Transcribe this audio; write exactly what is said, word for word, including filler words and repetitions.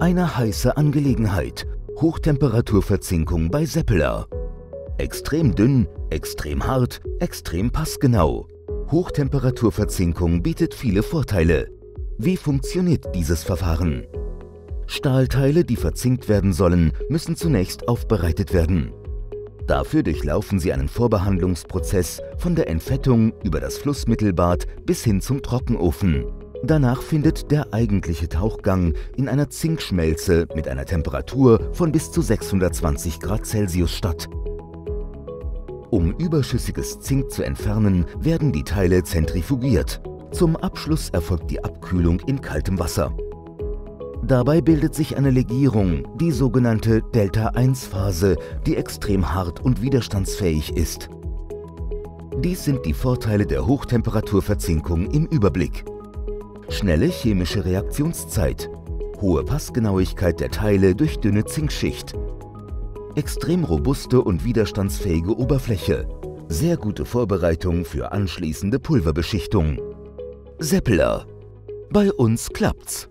Eine heiße Angelegenheit. Hochtemperaturverzinkung bei Seppeler. Extrem dünn, extrem hart, extrem passgenau. Hochtemperaturverzinkung bietet viele Vorteile. Wie funktioniert dieses Verfahren? Stahlteile, die verzinkt werden sollen, müssen zunächst aufbereitet werden. Dafür durchlaufen sie einen Vorbehandlungsprozess von der Entfettung über das Flussmittelbad bis hin zum Trockenofen. Danach findet der eigentliche Tauchgang in einer Zinkschmelze mit einer Temperatur von bis zu sechshundertzwanzig Grad Celsius statt. Um überschüssiges Zink zu entfernen, werden die Teile zentrifugiert. Zum Abschluss erfolgt die Abkühlung in kaltem Wasser. Dabei bildet sich eine Legierung, die sogenannte Delta eins Phase, die extrem hart und widerstandsfähig ist. Dies sind die Vorteile der Hochtemperaturverzinkung im Überblick. Schnelle chemische Reaktionszeit, hohe Passgenauigkeit der Teile durch dünne Zinkschicht, extrem robuste und widerstandsfähige Oberfläche, sehr gute Vorbereitung für anschließende Pulverbeschichtung. Seppeler. Bei uns klappt's.